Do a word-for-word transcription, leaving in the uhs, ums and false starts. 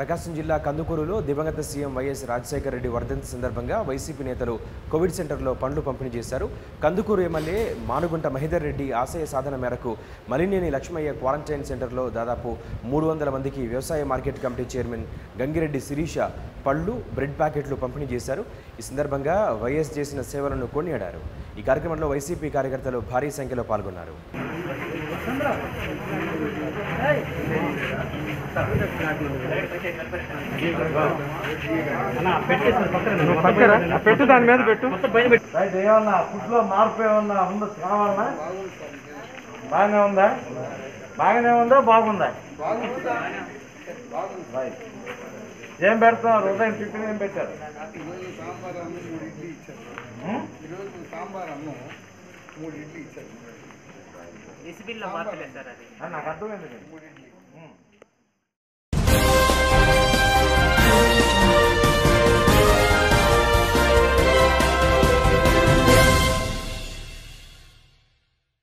ప్రకాశం జిల్లా కందుకూరులో దివంగత CM YS Rajasekhara Reddy వర్ధంతి సందర్భంగా వైసీపీ నేతలు కోవిడ్ సెంటర్లో పండ్లు పంపిణీ చేశారు. కందుకూరు ఎమ్మెల్యే మానుగుంట మహిదర్ రెడ్డి ఆశయ సాధన మేరకు మలినేని లక్ష్మయ్య క్వారంటైన్ సెంటర్లో దాదాపు మూడు వందల మందికి వ్యవసాయ market committee chairman Gangireddy Sirisha పళ్ళు, బ్రెడ్ ప్యాకెట్లు పంపిణీ చేశారు. ఈ సందర్భంగా వైఎస్ చేసిన సేవలను కొనియాడారు. ఈ కార్యక్రమంలో వైసీపీ కార్యకర్తలు భారీ సంఖ్యలో పాల్గొన్నారు. పెట్టు దాని మీద పెట్టు. ఏమన్నా ఫుడ్లో మార్పు ఏమన్నా ఉందా? కావాలన్నా బాగానే ఉందా? బాగానే ఉందా? బాగుందా? ఏం పెడతారు? ఉదయం టిఫిన్ ఏం పెట్టారు? సాంబార్ అన్నం మూడు ఇడ్లీ ఇచ్చారు. నాకు అర్థమైంది.